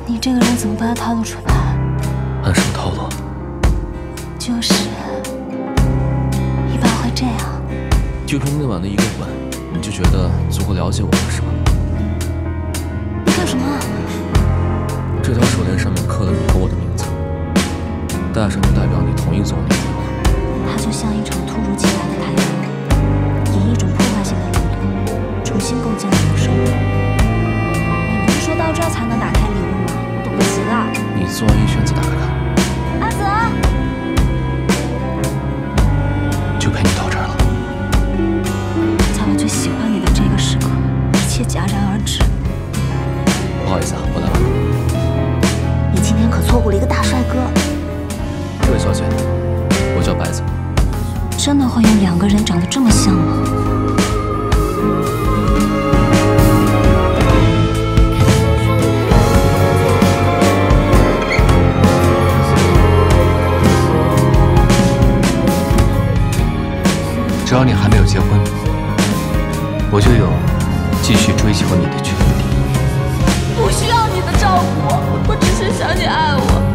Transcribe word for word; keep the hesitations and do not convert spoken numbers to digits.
你这个人怎么把他套路出来？ 按什么套路？ 就是，一般会这样。 就凭那晚的一个吻，你就觉得足够了解我了，是吗？ 你干什么？ 这条手链上面刻了你和我的名字，戴上就代表你同意做我女朋友。 它就像一场突如其来的台风，以一种破坏性的力度，重新构建了你的生活。你不是说到这儿才能打开礼物吗？我等不及了。 你做完一圈再打开看。 阿泽， 就陪你到这儿了。 在我最喜欢你的这个时刻，一切戛然而止。 不好意思啊，我来了。 你今天可错过了一个大帅哥。 这位小姐，我叫白子。 真的会有两个人长得这么像吗？ 只要你还没有结婚，我就有继续追求你的权利。 不需要你的照顾，我只是想你爱我。